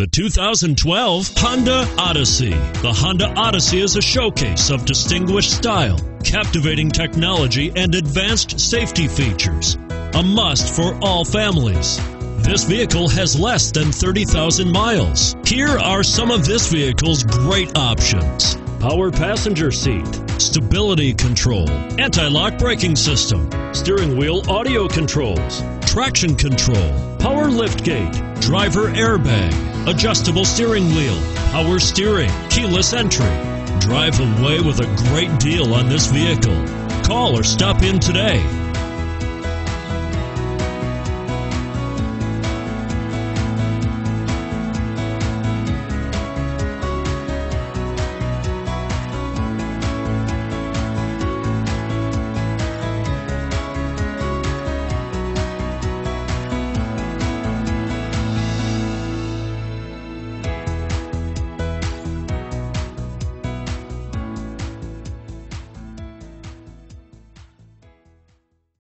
The 2012 Honda Odyssey. The Honda Odyssey is a showcase of distinguished style, captivating technology, and advanced safety features. A must for all families. This vehicle has less than 30,000 miles. Here are some of this vehicle's great options: power passenger seat, stability control, anti-lock braking system, steering wheel audio controls, traction control, power liftgate, driver airbag, adjustable steering wheel, power steering, keyless entry. Drive away with a great deal on this vehicle. Call or stop in today.